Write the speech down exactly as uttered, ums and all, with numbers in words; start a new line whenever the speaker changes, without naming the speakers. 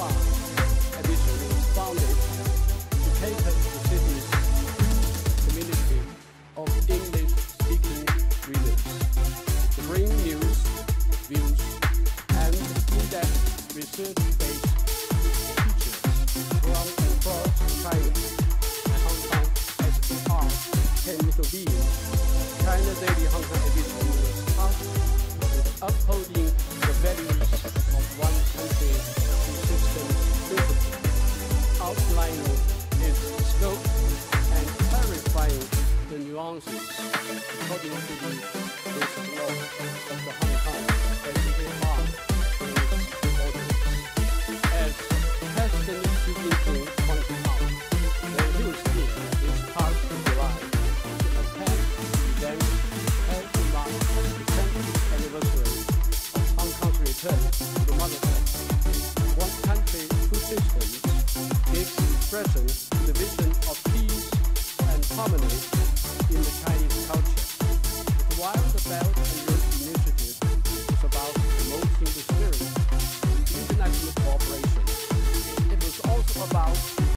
Far edition was founded to cater to Sydney's community of English-speaking readers, to bring news, views, and in-depth research-based features from across China and Hong Kong as we are can intervene. China Daily Hong Kong